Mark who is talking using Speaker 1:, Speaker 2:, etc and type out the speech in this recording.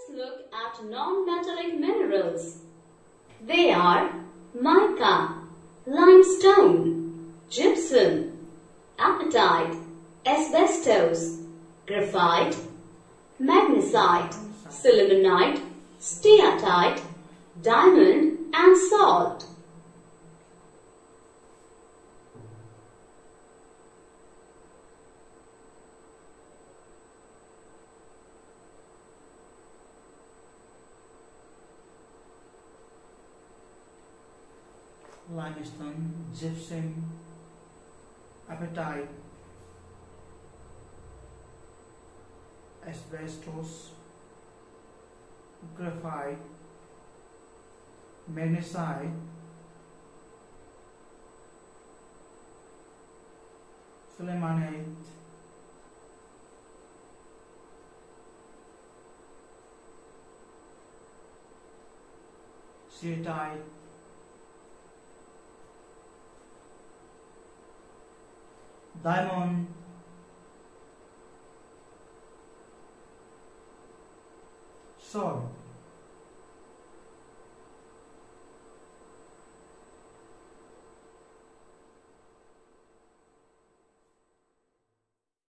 Speaker 1: look at non-metallic minerals. They are mica, limestone, gypsum, apatite, asbestos, graphite, magnesite, sillimanite, steatite, diamond and salt.
Speaker 2: Limestone, gypsum, apatite, asbestos, graphite, magnesite, sillimanite, steatite, diamond, salt.